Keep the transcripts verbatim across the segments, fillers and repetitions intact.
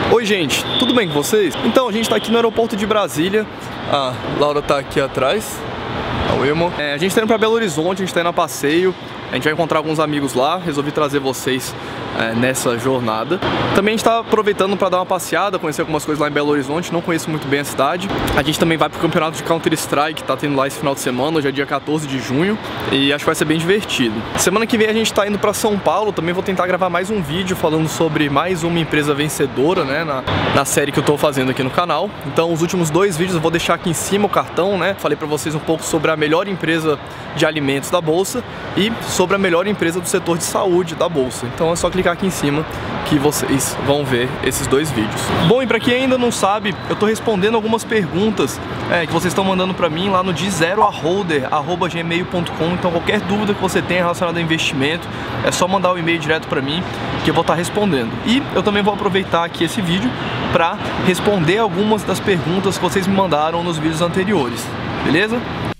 Oi gente, tudo bem com vocês? Então, a gente está aqui no aeroporto de Brasília. A Laura está aqui atrás. A Wilma. É, a gente está indo para Belo Horizonte, a gente está indo a passeio. A gente vai encontrar alguns amigos lá, resolvi trazer vocês é, nessa jornada. Também a gente está aproveitando para dar uma passeada, conhecer algumas coisas lá em Belo Horizonte, não conheço muito bem a cidade. A gente também vai pro campeonato de Counter-Strike, que tá tendo lá esse final de semana, hoje é dia quatorze de junho, e acho que vai ser bem divertido. Semana que vem a gente tá indo para São Paulo, também vou tentar gravar mais um vídeo falando sobre mais uma empresa vencedora, né, na, na série que eu tô fazendo aqui no canal. Então os últimos dois vídeos eu vou deixar aqui em cima o cartão, né, falei para vocês um pouco sobre a melhor empresa de alimentos da Bolsa e sobre a melhor empresa do setor de saúde da Bolsa. Então é só clicar aqui em cima que vocês vão ver esses dois vídeos. Bom, e para quem ainda não sabe, eu tô respondendo algumas perguntas é, que vocês estão mandando para mim lá no de zero a holder arroba gmail ponto com. Então qualquer dúvida que você tenha relacionada a investimento, é só mandar o e-mail direto para mim que eu vou estar respondendo. E eu também vou aproveitar aqui esse vídeo para responder algumas das perguntas que vocês me mandaram nos vídeos anteriores, beleza?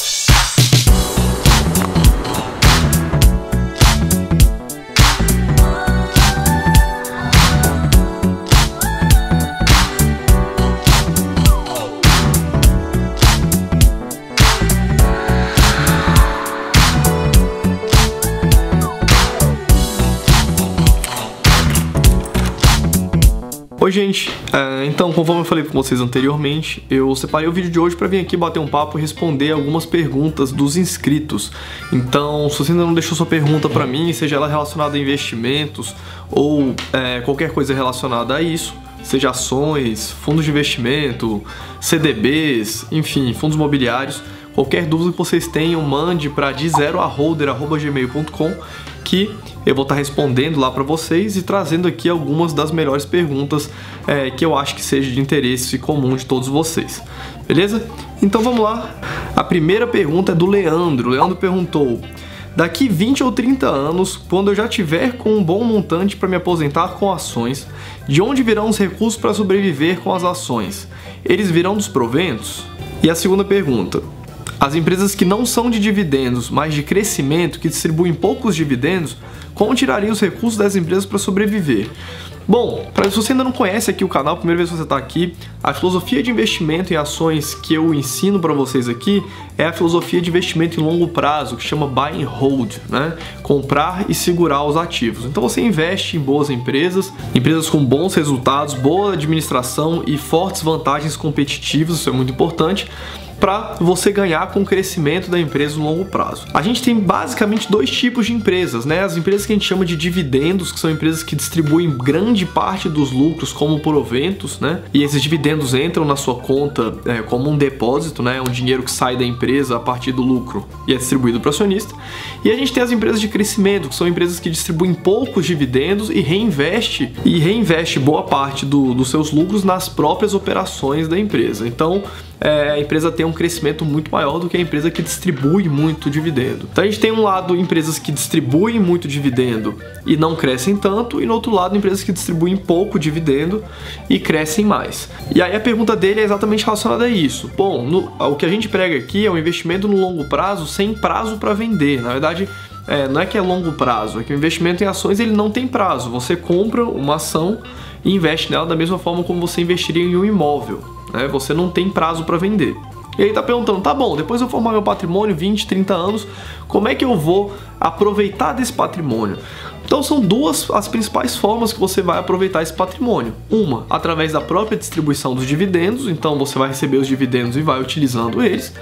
Oi gente, é, então conforme eu falei com vocês anteriormente, eu separei o vídeo de hoje para vir aqui bater um papo e responder algumas perguntas dos inscritos. Então, se você ainda não deixou sua pergunta para mim, seja ela relacionada a investimentos ou é, qualquer coisa relacionada a isso, seja ações, fundos de investimento, C D Bs, enfim, fundos imobiliários, qualquer dúvida que vocês tenham, mande para de zero a holder arroba gmail ponto com que eu vou estar respondendo lá para vocês e trazendo aqui algumas das melhores perguntas é, que eu acho que seja de interesse comum de todos vocês, beleza? Então vamos lá. A primeira pergunta é do Leandro. O Leandro perguntou: daqui vinte ou trinta anos, quando eu já tiver com um bom montante para me aposentar com ações, de onde virão os recursos para sobreviver com as ações? Eles virão dos proventos? E a segunda pergunta: as empresas que não são de dividendos, mas de crescimento, que distribuem poucos dividendos, como tirariam os recursos das empresas para sobreviver? Bom, para se você ainda não conhece aqui o canal, primeira vez que você está aqui, a filosofia de investimento em ações que eu ensino para vocês aqui é a filosofia de investimento em longo prazo, que chama Buy and Hold, né? Comprar e segurar os ativos. Então você investe em boas empresas, empresas com bons resultados, boa administração e fortes vantagens competitivas, isso é muito importante, para você ganhar com o crescimento da empresa no longo prazo. A gente tem basicamente dois tipos de empresas, né? As empresas que a gente chama de dividendos, que são empresas que distribuem grande parte dos lucros como proventos, né? E esses dividendos entram na sua conta é, como um depósito, né? Um dinheiro que sai da empresa a partir do lucro e é distribuído para o acionista. E a gente tem as empresas de crescimento, que são empresas que distribuem poucos dividendos e reinveste e reinveste boa parte do, dos seus lucros nas próprias operações da empresa. Então, é, a empresa tem um crescimento muito maior do que a empresa que distribui muito dividendo. Então a gente tem um lado empresas que distribuem muito dividendo e não crescem tanto, e no outro lado empresas que distribuem pouco dividendo e crescem mais. E aí a pergunta dele é exatamente relacionada a isso. Bom, no, o que a gente prega aqui é um investimento no longo prazo sem prazo para vender. Na verdade, é, não é que é longo prazo, é que o investimento em ações ele não tem prazo. Você compra uma ação e investe nela da mesma forma como você investiria em um imóvel, né? Você não tem prazo para vender. E aí tá perguntando, tá bom, depois eu formar meu patrimônio, vinte, trinta anos, como é que eu vou aproveitar desse patrimônio? Então são duas as principais formas que você vai aproveitar esse patrimônio. Uma, através da própria distribuição dos dividendos, então você vai receber os dividendos e vai utilizando eles.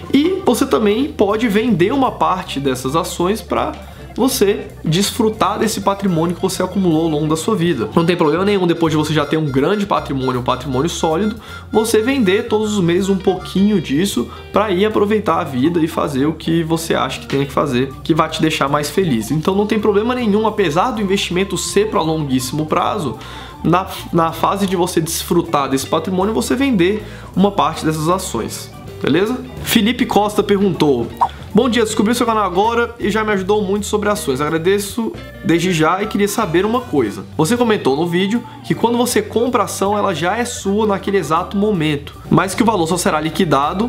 E você também pode vender uma parte dessas ações para você desfrutar desse patrimônio que você acumulou ao longo da sua vida. Não tem problema nenhum, depois de você já ter um grande patrimônio, um patrimônio sólido, você vender todos os meses um pouquinho disso para ir aproveitar a vida e fazer o que você acha que tem que fazer, que vai te deixar mais feliz. Então não tem problema nenhum, apesar do investimento ser para longuíssimo prazo, na, na fase de você desfrutar desse patrimônio, você vender uma parte dessas ações. Beleza? Felipe Costa perguntou: bom dia, descobri o seu canal agora e já me ajudou muito sobre ações. Agradeço desde já e queria saber uma coisa. Você comentou no vídeo que quando você compra a ação, ela já é sua naquele exato momento, mas que o valor só será liquidado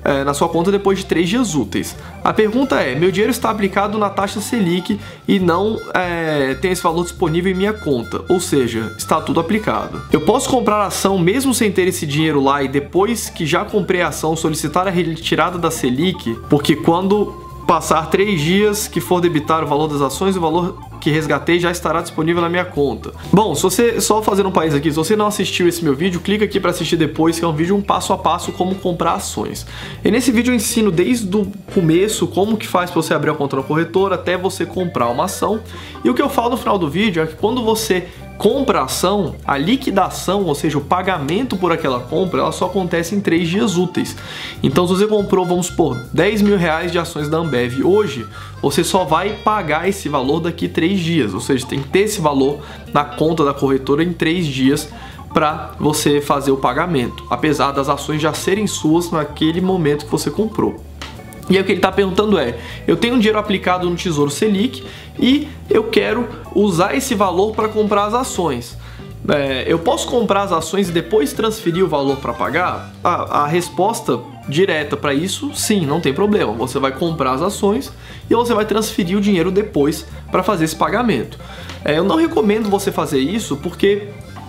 é, na sua conta depois de três dias úteis. A pergunta é, meu dinheiro está aplicado na taxa Selic e não é, tem esse valor disponível em minha conta, ou seja, está tudo aplicado. Eu posso comprar a ação mesmo sem ter esse dinheiro lá e depois que já comprei a ação solicitar a retirada da Selic, porque quando passar três dias que for debitar o valor das ações, o valor que resgatei já estará disponível na minha conta. Bom, se você, só fazendo um país aqui, se você não assistiu esse meu vídeo, clica aqui para assistir depois, que é um vídeo um passo a passo como comprar ações. E nesse vídeo eu ensino desde o começo como que faz para você abrir a conta na corretora até você comprar uma ação. E o que eu falo no final do vídeo é que quando você compra a ação, a liquidação, ou seja, o pagamento por aquela compra, ela só acontece em três dias úteis. Então, se você comprou, vamos supor, dez mil reais de ações da Ambev hoje, você só vai pagar esse valor daqui três dias. Ou seja, tem que ter esse valor na conta da corretora em três dias para você fazer o pagamento, apesar das ações já serem suas naquele momento que você comprou. E aí o que ele está perguntando é, eu tenho um dinheiro aplicado no Tesouro Selic e eu quero usar esse valor para comprar as ações. É, eu posso comprar as ações e depois transferir o valor para pagar? A, a resposta direta para isso, sim, não tem problema. Você vai comprar as ações e você vai transferir o dinheiro depois para fazer esse pagamento. É, eu não recomendo você fazer isso porque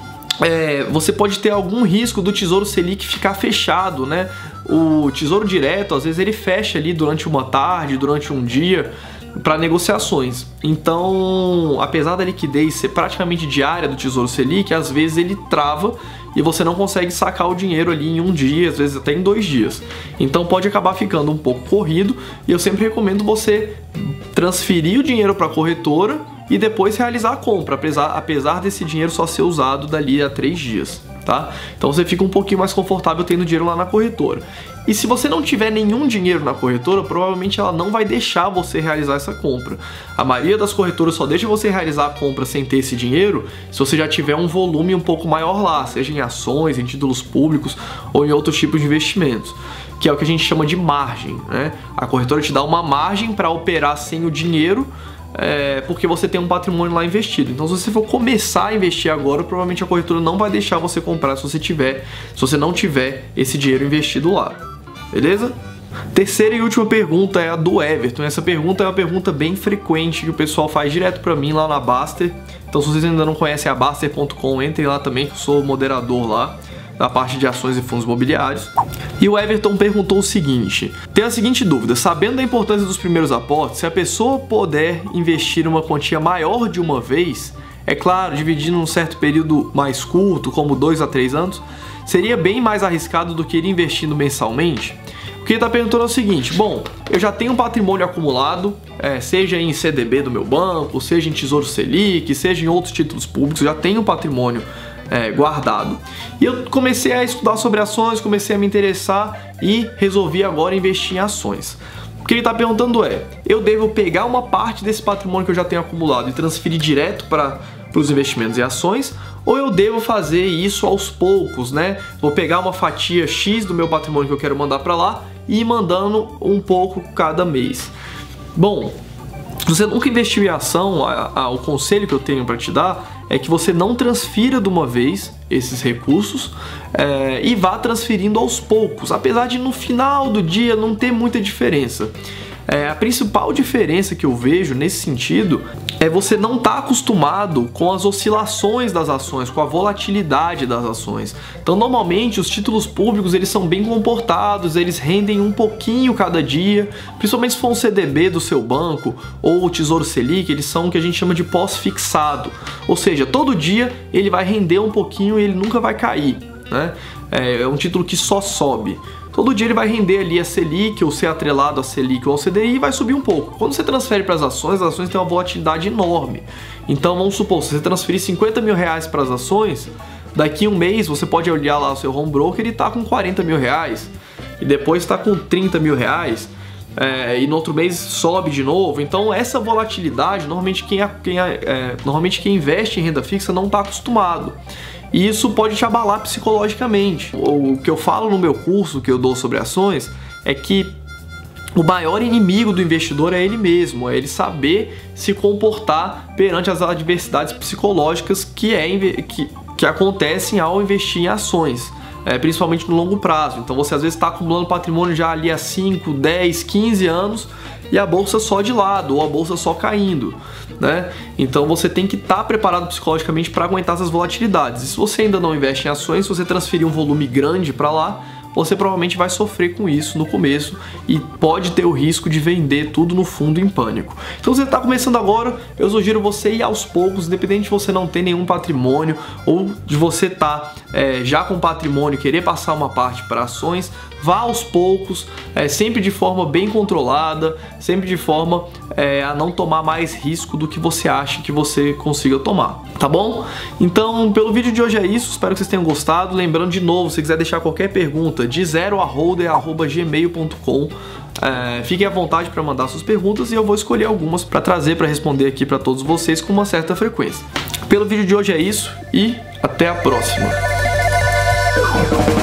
É, você pode ter algum risco do Tesouro Selic ficar fechado, né? O Tesouro Direto, às vezes, ele fecha ali durante uma tarde, durante um dia, para negociações. Então, apesar da liquidez ser praticamente diária do Tesouro Selic, às vezes ele trava e você não consegue sacar o dinheiro ali em um dia, às vezes até em dois dias. Então pode acabar ficando um pouco corrido e eu sempre recomendo você transferir o dinheiro para a corretora e depois realizar a compra, apesar, apesar desse dinheiro só ser usado dali a três dias, tá? Então você fica um pouquinho mais confortável tendo dinheiro lá na corretora. E se você não tiver nenhum dinheiro na corretora, provavelmente ela não vai deixar você realizar essa compra. A maioria das corretoras só deixa você realizar a compra sem ter esse dinheiro se você já tiver um volume um pouco maior lá, seja em ações, em títulos públicos ou em outros tipos de investimentos, que é o que a gente chama de margem, né? A corretora te dá uma margem para operar sem o dinheiro, É, porque você tem um patrimônio lá investido. Então, se você for começar a investir agora, provavelmente a corretora não vai deixar você comprar se você tiver, se você não tiver esse dinheiro investido lá. Beleza? Terceira e última pergunta é a do Everton. Essa pergunta é uma pergunta bem frequente que o pessoal faz direto para mim lá na Baster. Então, se vocês ainda não conhecem a Baster ponto com, entrem lá também, que eu sou moderador lá da parte de ações e fundos imobiliários. E o Everton perguntou o seguinte: tem a seguinte dúvida, sabendo da importância dos primeiros aportes, se a pessoa puder investir uma quantia maior de uma vez, é claro, dividindo num certo período mais curto, como dois a três anos, seria bem mais arriscado do que ir investindo mensalmente? O que ele está perguntando é o seguinte: bom, eu já tenho um patrimônio acumulado, é, seja em C D B do meu banco, seja em Tesouro Selic, seja em outros títulos públicos, já tenho um patrimônio É, guardado. E eu comecei a estudar sobre ações, comecei a me interessar e resolvi agora investir em ações. O que ele está perguntando é, eu devo pegar uma parte desse patrimônio que eu já tenho acumulado e transferir direto para os investimentos em ações, ou eu devo fazer isso aos poucos, né? Vou pegar uma fatia X do meu patrimônio que eu quero mandar para lá e ir mandando um pouco cada mês. Bom, se você nunca investiu em ação, a, a, o conselho que eu tenho para te dar é que você não transfira de uma vez esses recursos é, e vá transferindo aos poucos, apesar de no final do dia não ter muita diferença. É, a principal diferença que eu vejo nesse sentido é você não estar acostumado com as oscilações das ações, com a volatilidade das ações. Então, normalmente, os títulos públicos eles são bem comportados, eles rendem um pouquinho cada dia, principalmente se for um C D B do seu banco ou o Tesouro Selic, eles são o que a gente chama de pós-fixado. Ou seja, todo dia ele vai render um pouquinho e ele nunca vai cair, né? É um título que só sobe. Todo dia ele vai render ali a Selic, ou ser atrelado a Selic ou ao C D I, e vai subir um pouco. Quando você transfere para as ações, as ações têm uma volatilidade enorme. Então vamos supor, se você transferir cinquenta mil reais para as ações, daqui a um mês você pode olhar lá o seu home broker e está com quarenta mil reais. E depois está com trinta mil reais. É, e no outro mês sobe de novo. Então essa volatilidade, normalmente quem, quem, é, normalmente quem investe em renda fixa não está acostumado. E isso pode te abalar psicologicamente. O que eu falo no meu curso que eu dou sobre ações é que o maior inimigo do investidor é ele mesmo, é ele saber se comportar perante as adversidades psicológicas que, é, que, que acontecem ao investir em ações. é, principalmente no longo prazo. Então você às vezes está acumulando patrimônio já ali há cinco, dez, quinze anos e a bolsa só de lado, ou a bolsa só caindo, né? Então você tem que estar preparado psicologicamente para aguentar essas volatilidades. E se você ainda não investe em ações, se você transferir um volume grande para lá, você provavelmente vai sofrer com isso no começo e pode ter o risco de vender tudo no fundo em pânico. Então, se você está começando agora, eu sugiro você ir aos poucos, independente de você não ter nenhum patrimônio ou de você estar é, já com patrimônio e querer passar uma parte para ações, vá aos poucos, é, sempre de forma bem controlada, sempre de forma é, a não tomar mais risco do que você acha que você consiga tomar, tá bom? Então, pelo vídeo de hoje é isso, espero que vocês tenham gostado. Lembrando de novo, se quiser deixar qualquer pergunta, de zero a holder arroba gmail ponto com. É, fiquem à vontade para mandar suas perguntas e eu vou escolher algumas para trazer para responder aqui para todos vocês com uma certa frequência. Pelo vídeo de hoje é isso e até a próxima.